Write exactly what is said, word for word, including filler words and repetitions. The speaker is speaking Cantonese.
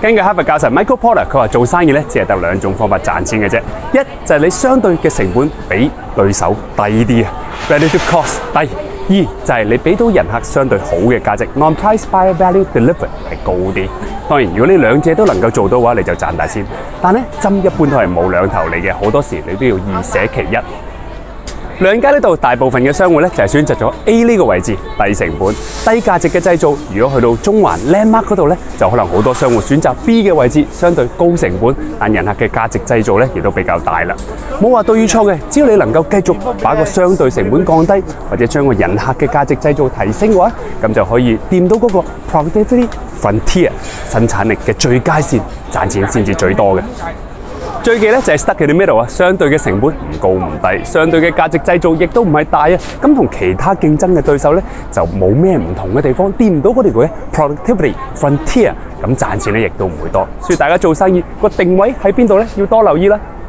根據哈佛教授 Michael Porter， 佢話做生意咧只係得兩種方法賺錢嘅啫，一就係你相對嘅成本比對手低啲啊 ，relative cost 低；二就係你俾到人客相對好嘅價值 ，non-price by value delivered 係高啲。當然，如果呢兩者都能夠做到嘅話，你就賺大錢。但咧針一般都係冇兩頭利嘅，好多時你都要二捨其一。兩街呢度大部分嘅商戶咧就係選擇咗 A 呢個位置，低成本、低價值嘅製造。如果去到中環 Landmark 嗰度咧，就可能好多商戶選擇 B 嘅位置，相對高成本，但人客嘅價值製造咧亦都比較大啦。冇話對與錯嘅，只要你能夠繼續把個相對成本降低，或者將個人客嘅價值製造提升嘅話，咁就可以掂到嗰個 productivity frontier 生產力嘅最佳線，賺錢先至最多嘅。最忌咧就係 stuck in the middle啊，相對嘅成本唔高唔低，相對嘅價值製造亦都唔係大啊，咁同其他競爭嘅對手咧就冇咩唔同嘅地方，掂唔到嗰條嘅 productivity frontier，咁賺錢咧亦都唔會多，所以大家做生意個定位喺邊度咧，要多留意啦。